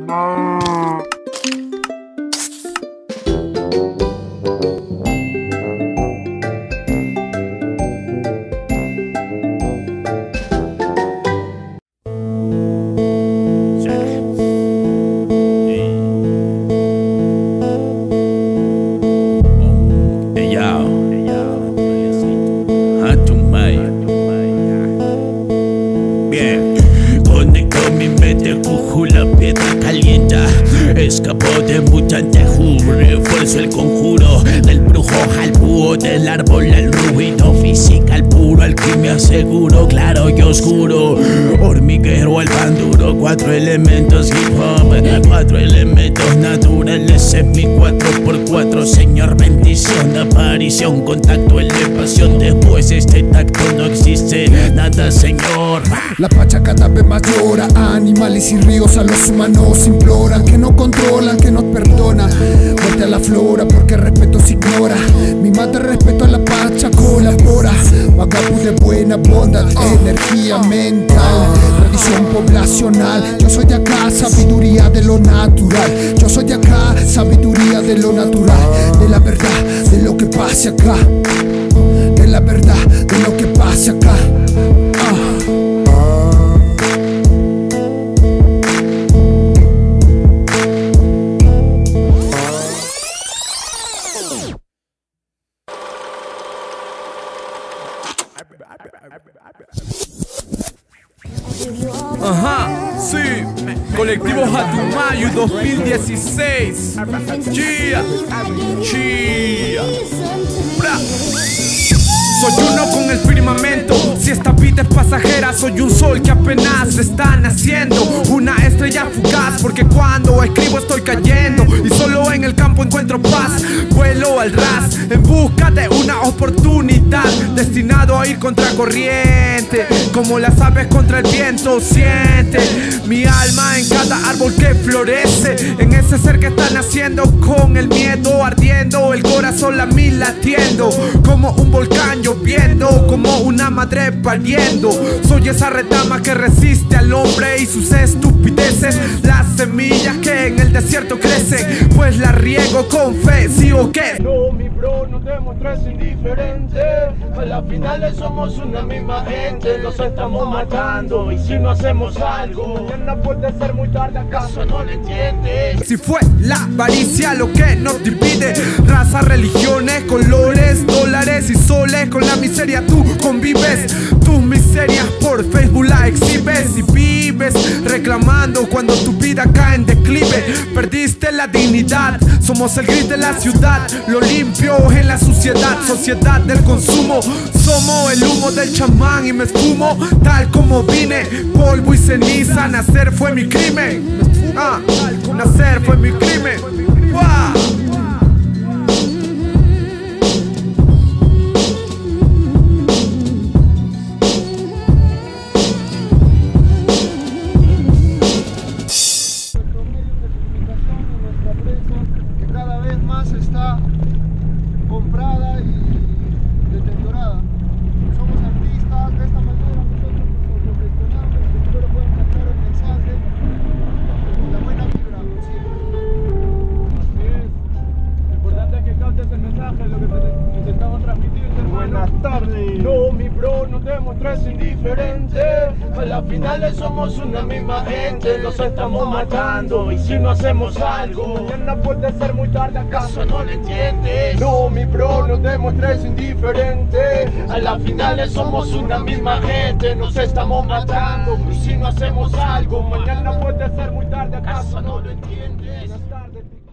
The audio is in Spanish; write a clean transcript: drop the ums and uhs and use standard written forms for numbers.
Escapó de mutante refuerzo el conjuro del brujo al búho, del árbol al ruido física, puro alquimia seguro, claro y oscuro, hormiguero al pan duro, 4 elementos hip hop, 4 elementos naturales en mi 4x4, señor bendición, aparición, contacto, elevación, después este tacto no existe nada señor. La pacha cada vez más llora, animales y ríos a los humanos imploran, que no controlan, que nos perdonan. Muerte a la flora porque respeto se ignora. Mi madre respeto a la pacha colabora. Vagabundo de buena bondad, energía mental, tradición poblacional. Yo soy de acá, sabiduría de lo natural. Yo soy de acá, sabiduría de lo natural. De la verdad, de lo que pase acá. De la verdad, de lo que pase acá. Ajá, sí, Colectivo Hatumayo 2016. Chia, chia. Bra. Soy uno con el firmamento. Si esta vida es pasajera, soy un sol que apenas está naciendo, una estrella fugaz, porque cuando escribo estoy cayendo y solo en el campo encuentro paz. Vuelo al ras en busca de una oportunidad, destinado a ir contracorriente, como las aves contra el viento. Siente mi alma en cada árbol que florece, en ese ser que está naciendo con el miedo ardiendo, el corazón la mil latiendo, como un volcán lloviendo, como una madre pariendo. Soy esa retama que resiste al hombre y sus estupideces, las semillas que en el desierto crecen, pues las riego con fe, ¿sí o qué? No, mi bro, no te muestres indiferente. A la final somos una misma gente. Nos estamos matando y si no hacemos algo, mañana puede ser muy tarde, ¿acaso no lo entiendes? Si fue la avaricia lo que nos divide, raza, religiones, colores, dólares y soles, con la miseria tú convives. Tus miserias por Facebook la exhibes y vives reclamando cuando tu vida cae en declive. Perdiste la dignidad, somos el gris de la ciudad, lo limpio en la suciedad, sociedad del consumo. Somos el humo del chamán y me esfumo tal como vine, polvo y ceniza. Nacer fue mi crimen, nacer fue mi crimen. ¡Wow! Que cada vez más está comprada y deteriorada. Somos artistas, de esta manera nosotros nos autogestionamos, espero puedan captar el mensaje y la buena vibra siempre. Así es. Lo importante es que captes el mensaje, lo que te intentamos transmitir, hermano. Buenas tardes. No, mi bro, no te muestres indiferente. A la final somos una misma gente. Nos estamos matando y si no hacemos algo, mañana puede ser muy tarde, ¿acaso no lo entiendes? No, mi bro, no te muestres indiferente. A la final somos una misma gente. Nos estamos matando y si no hacemos algo, mañana puede ser muy tarde, ¿acaso no lo entiendes? Buenas tardes.